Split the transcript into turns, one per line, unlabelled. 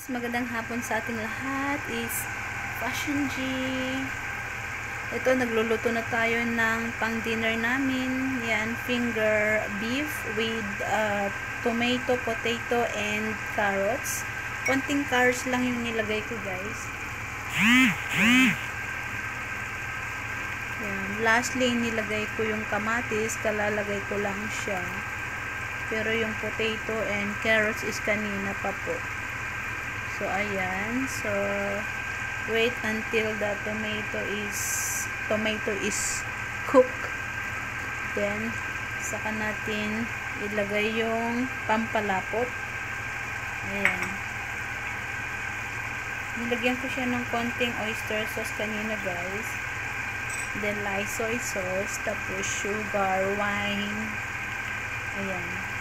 Magandang hapon sa ating lahat. Is Fashion G. Ito, nagluluto na tayo ng pang dinner namin. Yan, finger beef with tomato, potato, and carrots. Konting carrots lang yung nilagay ko, guys. Yan. Lastly, nilagay ko yung kamatis. Kalalagay ko lang siya. Pero yung potato and carrots is kanina pa po. So, ayan. So, wait until the tomato is cooked. Then, saka natin ilagay yung pampalapot. Ayan. Nilagyan ko siya ng konting oyster sauce kanina, guys. Then, light soy sauce. Tapos, sugar, wine. Ayan.